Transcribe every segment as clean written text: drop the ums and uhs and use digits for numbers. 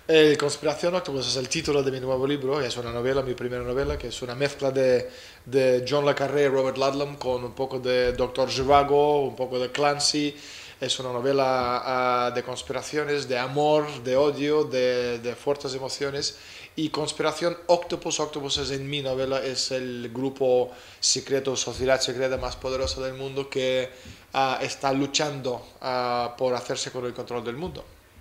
Conspiración Octopus es el título de mi nuevo libro, es una novela, mi primera novela, que es una mezcla de John le Carré y Robert Ludlum con un poco de Doctor Zhivago, un poco de Clancy. Es una novela de conspiraciones, de amor, de odio, de fuertes emociones. Y Conspiración Octopus, Octopus es en mi novela, es el grupo secreto, sociedad secreta más poderosa del mundo que está luchando por hacerse con el control del mundo.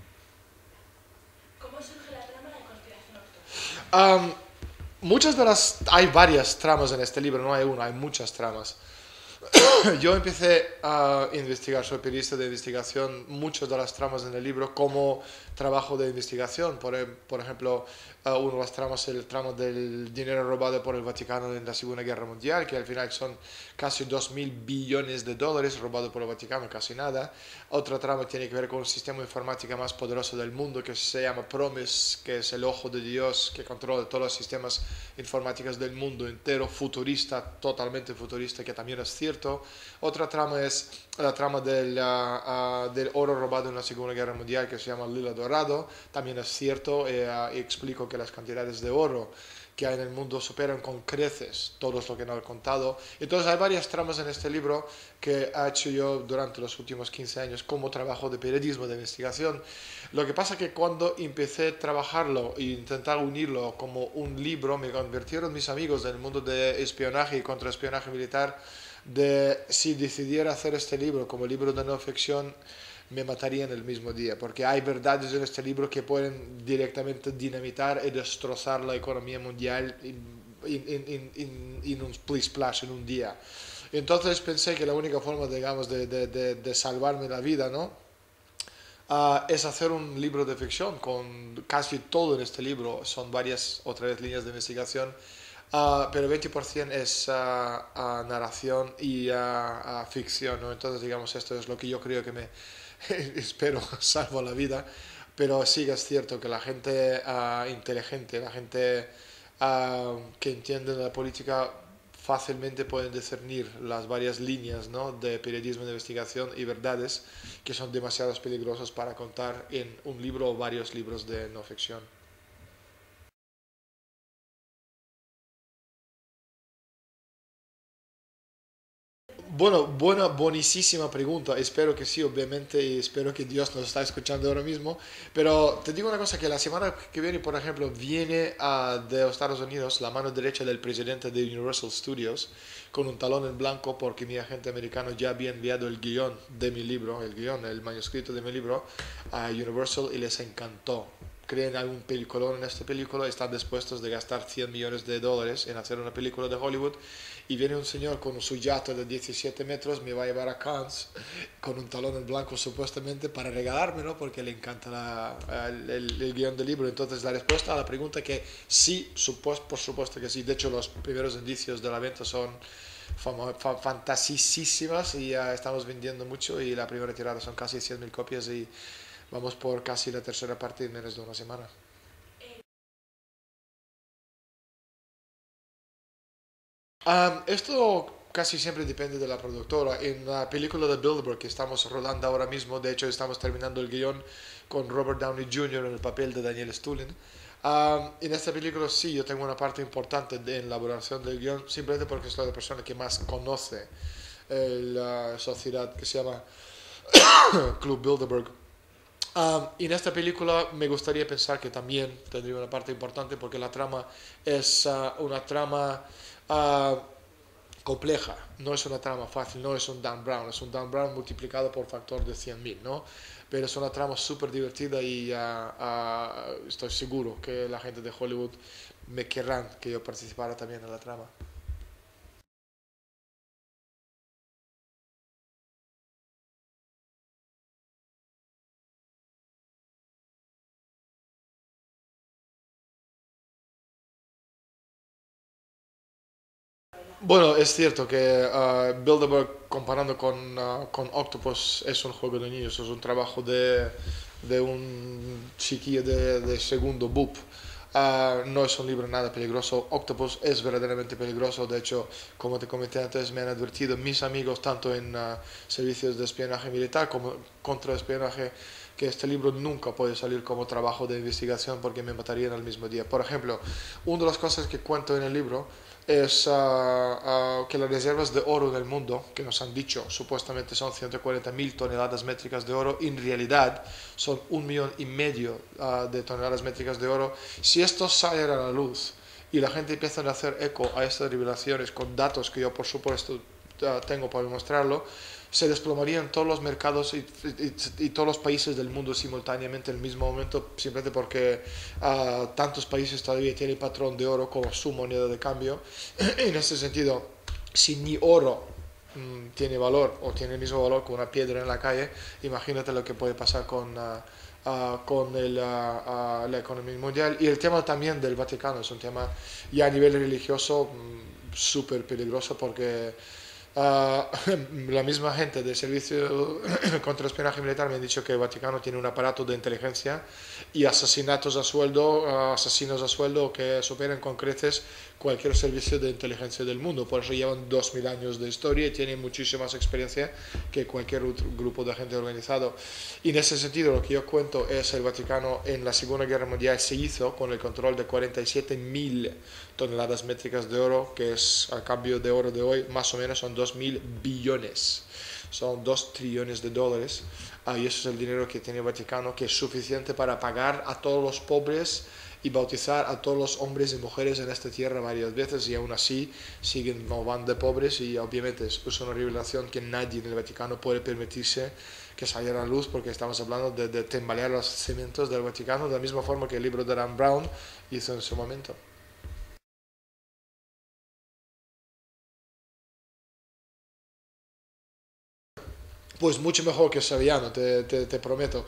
¿Cómo surge la trama de Conspiración Octopus? Um, Muchas de las... Hay varias tramas en este libro, no hay una, hay muchas tramas. Yo empecé a investigar, soy periodista de investigación, muchas de las tramas en el libro como trabajo de investigación. Por ejemplo, una de las tramas es el tramo del dinero robado por el Vaticano en la Segunda Guerra Mundial, que al final son casi 2.000 billones de dólares robados por el Vaticano, casi nada. Otra trama tiene que ver con un sistema informático más poderoso del mundo que se llama PROMIS, que es el ojo de Dios que controla todos los sistemas informáticos del mundo entero, futurista, totalmente futurista, que también es cierto. Otra trama es la trama del oro robado en la Segunda Guerra Mundial, que se llama Lila Dorado, también es cierto. Y explico que las cantidades de oro que hay en el mundo superan con creces todo lo que no he contado. Entonces hay varias tramas en este libro que he hecho yo durante los últimos 15 años como trabajo de periodismo, de investigación. Lo que pasa es que cuando empecé a trabajarlo e intentar unirlo como un libro, me convirtieron mis amigos del mundo de espionaje y contraespionaje militar de si decidiera hacer este libro como libro de no ficción, me matarían el mismo día, porque hay verdades en este libro que pueden directamente dinamitar y destrozar la economía mundial en un splash, en un día. Entonces pensé que la única forma, digamos, de salvarme la vida, ¿no? Es hacer un libro de ficción con casi todo en este libro. Son varias, otra vez, líneas de investigación, pero 20% es narración y ficción, ¿no? Entonces, digamos, esto es lo que yo creo que me, espero, salvo la vida. Pero sí que es cierto que la gente inteligente, la gente que entiende la política fácilmente pueden discernir las varias líneas, ¿no?, de periodismo de investigación y verdades que son demasiado peligrosas para contar en un libro o varios libros de no ficción. Bueno, buenísima pregunta. Espero que sí, obviamente, y espero que Dios nos está escuchando ahora mismo. Pero te digo una cosa, que la semana que viene, por ejemplo, viene de Estados Unidos la mano derecha del presidente de Universal Studios con un talón en blanco porque mi agente americano ya había enviado el guión de mi libro, el guión, el manuscrito de mi libro a Universal y les encantó. Creen hay un peliculón en esta película, están dispuestos de gastar 100 millones de dólares en hacer una película de Hollywood, y viene un señor con su yate de 17 metros, me va a llevar a Cannes con un talón en blanco supuestamente para regalármelo porque le encanta el guión del libro. Entonces la respuesta a la pregunta que sí, por supuesto que sí. De hecho los primeros indicios de la venta son fantasísimas y ya estamos vendiendo mucho, y la primera tirada son casi 100.000 copias y vamos por casi la tercera parte en menos de una semana. Esto casi siempre depende de la productora. En la película de Bilderberg que estamos rodando ahora mismo, de hecho estamos terminando el guión con Robert Downey Jr. en el papel de Daniel Stulin. En esta película sí, yo tengo una parte importante en la elaboración del guión, simplemente porque soy la persona que más conoce la sociedad que se llama Club Bilderberg. Y en esta película me gustaría pensar que también tendría una parte importante porque la trama es una trama uh, compleja, no es una trama fácil, no es un Dan Brown, es un Dan Brown multiplicado por factor de 100.000, ¿no? Pero es una trama súper divertida y estoy seguro que la gente de Hollywood me querrán que yo participara también en la trama. Bueno, es cierto que Bilderberg comparando con Octopus es un juego de niños, es un trabajo de un chiquillo de segundo BUP. No es un libro nada peligroso. Octopus es verdaderamente peligroso. De hecho, como te comenté antes, me han advertido mis amigos, tanto en servicios de espionaje militar como contraespionaje que este libro nunca puede salir como trabajo de investigación porque me matarían al mismo día. Por ejemplo, una de las cosas que cuento en el libro es que las reservas de oro en el mundo, que nos han dicho supuestamente son 140.000 toneladas métricas de oro, en realidad son 1,5 millones de toneladas métricas de oro. Si esto sale a la luz y la gente empieza a hacer eco a estas revelaciones con datos que yo por supuesto tengo para demostrarlo, se desplomarían todos los mercados y todos los países del mundo simultáneamente en el mismo momento, simplemente porque tantos países todavía tienen patrón de oro como su moneda de cambio. En este sentido, si ni oro tiene valor o tiene el mismo valor que una piedra en la calle, imagínate lo que puede pasar con la economía mundial. Y el tema también del Vaticano es un tema ya a nivel religioso súper peligroso porque la misma gente del servicio contra espionaje militar me ha dicho que el Vaticano tiene un aparato de inteligencia y asesinatos a sueldo, asesinos a sueldo que superan con creces cualquier servicio de inteligencia del mundo. Por eso llevan 2000 años de historia y tienen muchísima más experiencia que cualquier otro grupo de gente organizado. Y en ese sentido lo que yo cuento es el Vaticano en la Segunda Guerra Mundial se hizo con el control de 47.000 toneladas métricas de oro, que es al cambio de oro de hoy más o menos son 2.000 billones, son 2 trillones de dólares, y eso es el dinero que tiene el Vaticano, que es suficiente para pagar a todos los pobres y bautizar a todos los hombres y mujeres en esta tierra varias veces, y aún así siguen, no van de pobres, y obviamente es una revelación que nadie en el Vaticano puede permitirse que salga a la luz, porque estamos hablando de tambalear los cimientos del Vaticano, de la misma forma que el libro de Dan Brown hizo en su momento. Pues mucho mejor que Saviano, te prometo.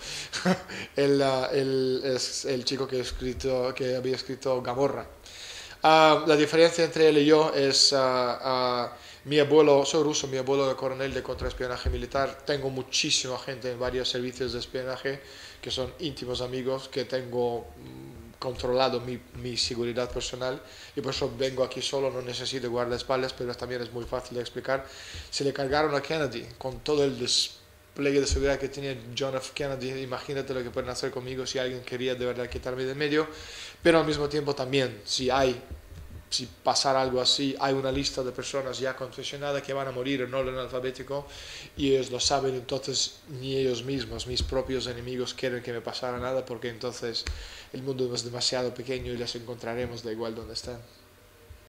Es el chico que había escrito Gamorra. La diferencia entre él y yo es mi abuelo, soy ruso, mi abuelo era coronel de contraespionaje militar. Tengo muchísima gente en varios servicios de espionaje que son íntimos amigos, que tengo controlado mi seguridad personal, y por eso vengo aquí solo, no necesito guardaespaldas, pero también es muy fácil de explicar. Se le cargaron a Kennedy con todo el despliegue de seguridad que tenía John F. Kennedy. Imagínate lo que pueden hacer conmigo si alguien quería de verdad quitarme de medio. Pero al mismo tiempo también, si pasara algo así, hay una lista de personas ya confesionadas que van a morir en orden alfabético, y ellos lo saben. Entonces ni ellos mismos, mis propios enemigos, quieren que me pasara nada, porque entonces el mundo es demasiado pequeño y les encontraremos da igual donde estén.